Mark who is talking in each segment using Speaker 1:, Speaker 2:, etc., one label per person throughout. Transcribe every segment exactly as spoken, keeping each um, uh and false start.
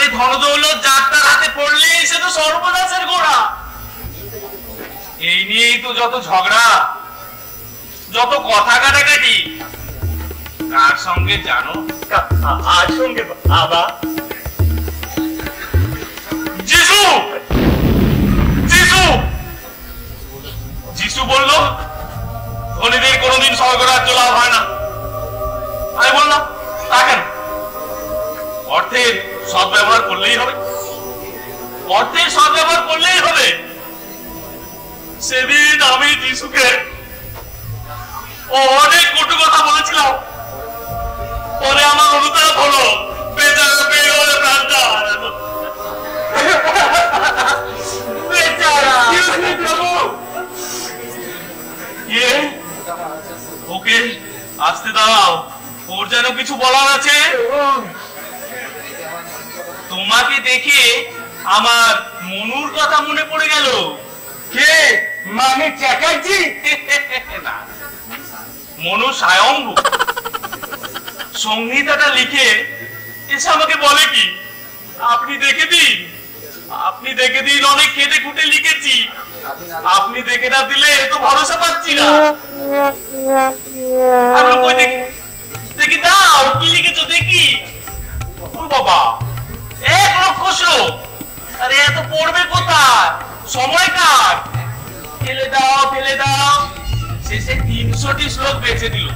Speaker 1: এই ধনদৌলত যাত্রার হাতে পড়লে সে তো সর্বনাশের গোড়া। এই নিয়েই তো যত ঝগড়া, যত কথা কাটাকাটি। কার সঙ্গে জানো?
Speaker 2: আর সঙ্গে বাবা।
Speaker 1: যিশু যিশু যিশু বলল ধনীদের কোনোদিন স্বর্গরাজ্য লাভ হয় না। আমি বললাম তা কেন? অর্থের সদ্ব্যবহার করলেই হবে, অর্থের সদ্ব্যবহার করলেই হবে। সেদিন আমি যিশুকে অনেক কটু কথা বলেছিলাম। পরে আমার অনুতাপ হলো, বেচারা পেয়ে গেলে প্রাণটা হারালো। বেচারা প্রভু। কে? ওকে আসতে দাও, ওর যেন কিছু বলার আছে। তোমাকে দেখে আমার মনুর কথা মনে পড়ে গেল।
Speaker 2: কে? মানে চ্যাটার্জি?
Speaker 1: না, মনু স্বয়ম্ভু সংহিতাটা লিখে এসে আমাকে বলে কি, আপনি দেখে দিন, আপনি দেখে দিন, অনেক কেটে কুটে লিখেছি, আপনি দেখে না দিলে তো ভরসা পাচ্ছি না। আমি কই দেখি, দেখি দাও কি লিখেছো দেখি। ও বাবা, এক লক্ষ শ্লোক। আরে এত পড়বে কোথায়, সময় কার। ফেলে দাও ফেলে দাও, শেষে তিনশোটি শ্লোক বেঁচে দিল।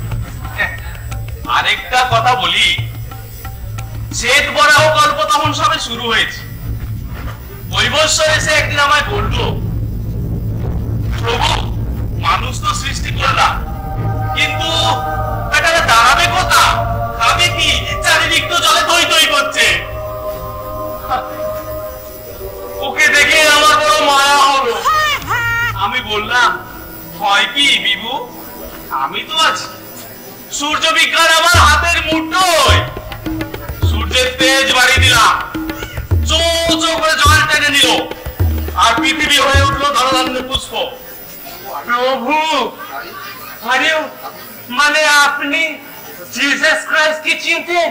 Speaker 1: আরেকটা কথা বলি, শ্বেত বরাহ গল্প তখন সবে শুরু হয়েছে। বৈবস্বর এসে একদিন আমায় বলল, প্রভু মানুষ তো সৃষ্টি করলাম, কিন্তু এটা দাঁড়াবে কোথা, খাবে কি, চারিদিক তো জলে দই দই করছে। ওকে দেখে আমার বড় মায়া হলো। আমি বললাম, হয় কি বিভু, আমি তো আছি। সূর্য বিজ্ঞান আমার হাতের মুঠোয়। সূর্যের তেজ বাড়িয়ে দিলাম, চো চো করে জল টেনে নিল, আর পৃথিবী হয়ে উঠলো ধনধান্য পুষ্প।
Speaker 2: প্রভু, আরে মানে আপনি জিসাস ক্রাইস্ট কে চিনতেন?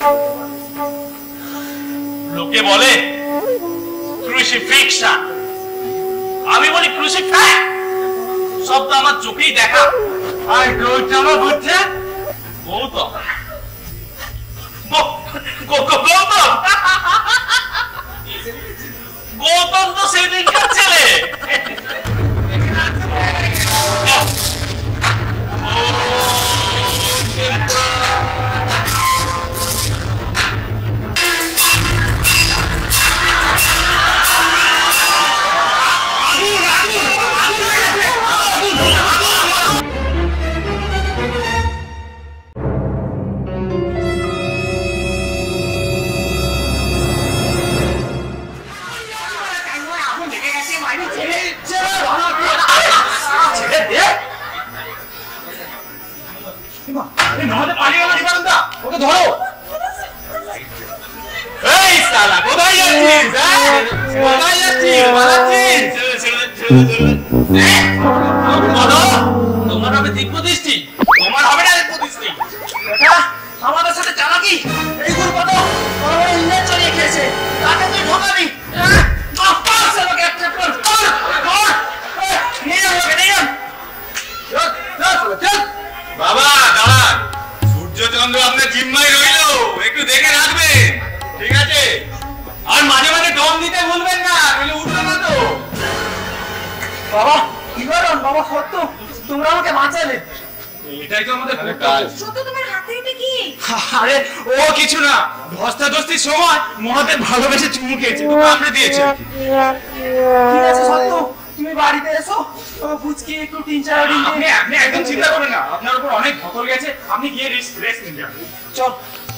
Speaker 1: লোকে বলে ক্রুসিফিক্সন, আমি বলি ক্রুসিফ্যাক্ট। সব তো আমার চোখেই দেখা।
Speaker 2: আর গৌতম বুদ্ধ?
Speaker 1: গৌতম গৌতম গৌতম তো সেদিনকার ছেলে।
Speaker 2: ওকে ধরো।
Speaker 1: এই শালা কোথায় যাচ্ছিস? কোথায় যাচ্ছিস? তোমার হবে দিব্য দৃষ্টি, তোমার হবে না দিব্য দৃষ্টি।
Speaker 2: আমাদের সাথে চালাকি, এই গুলো কত ইংরেজ চড়িয়ে খেয়েছে, তাকে তুই ঢোকাবি।
Speaker 1: বাবা দাঁড়ান, সূর্যচন্দ্র আপনার জিম্মায় রইল, একটু দেখে রাখবেন, ঠিক আছে? আর মাঝে মাঝে দম দিতে ভুলবেন না, নইলে উঠবে না তো।
Speaker 2: বাবা কি করুন বাবা, সত্য তোমরা আমাকে বাঁচালে।
Speaker 1: এটাই তো আমাদের কাজ।
Speaker 3: সত্য তোমার হাতে এটা কি?
Speaker 2: আরে ও কিছু না, ধস্তাধস্তির সময় মহাদেব ভালোবেসে চুমু খেয়েছে, তো কামড়ে দিয়েছে। ঠিক আছে সত্য, তুমি বাড়িতে এসো, ফুচকি একটু তিন চার দিন।
Speaker 1: আপনি আপনি একদম চিন্তা করবেন না, আপনার উপর অনেক ধকল গেছে, আপনি গিয়ে রেস্ট রেস্ট নিন যান।
Speaker 2: চল।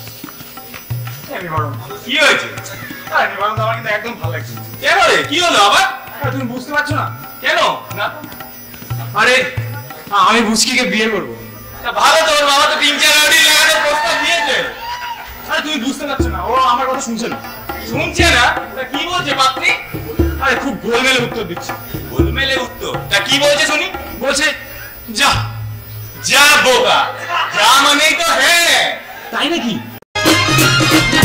Speaker 1: কি হয়েছে?
Speaker 2: আমার কিন্তু একদম ভালো লাগছে।
Speaker 1: কেন রে, কি হলো আবার?
Speaker 2: তুমি বুঝতে পারছো না?
Speaker 1: কেন না?
Speaker 2: আরে আমি বুচকিকে বিয়ে করবো।
Speaker 1: ভালো, তোর বাবা তো তিন চার আউটি লাগাতে প্রস্তাব দিয়েছে।
Speaker 2: আরে তুমি বুঝতে পারছো না, ও আমার কথা শুনছে না।
Speaker 1: শুনছে না? তা কি বলছে পাত্রী?
Speaker 2: আরে খুব গোলমেলে উত্তর দিচ্ছে।
Speaker 1: গোলমেলে উত্তর? তা কি বলছে শুনি?
Speaker 2: বলছে যা
Speaker 1: যা বোকা, যা মানেই তো হ্যাঁ।
Speaker 2: তাই নাকি?